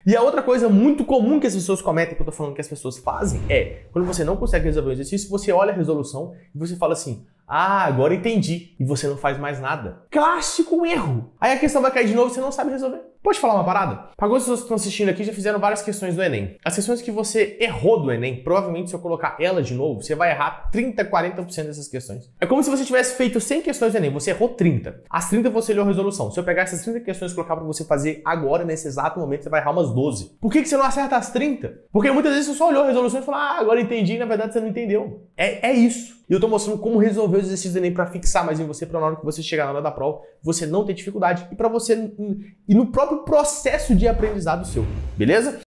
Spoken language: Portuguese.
E a outra coisa muito comum que as pessoas cometem, que eu tô falando que as pessoas fazem, é quando você não consegue resolver um exercício, você olha a resolução e você fala assim: ah, agora entendi. E você não faz mais nada. Clássico erro. Aí a questão vai cair de novo e você não sabe resolver. Pode falar uma parada? Para algumas pessoas que estão assistindo aqui já fizeram várias questões do Enem. As questões que você errou do Enem, provavelmente se eu colocar ela de novo, você vai errar 30, 40% dessas questões. É como se você tivesse feito 100 questões do Enem, você errou 30. As 30 você olhou a resolução. Se eu pegar essas 30 questões e colocar para você fazer agora, nesse exato momento, você vai errar umas 12. Por que você não acerta as 30? Porque muitas vezes você só olhou a resolução e falou: ah, agora entendi, e na verdade você não entendeu. É isso. E eu tô mostrando como resolver os exercícios do Enem para fixar mais em você, para na hora que você chegar na hora da prova, você não ter dificuldade. E para você, e no próprio processo de aprendizado seu. Beleza?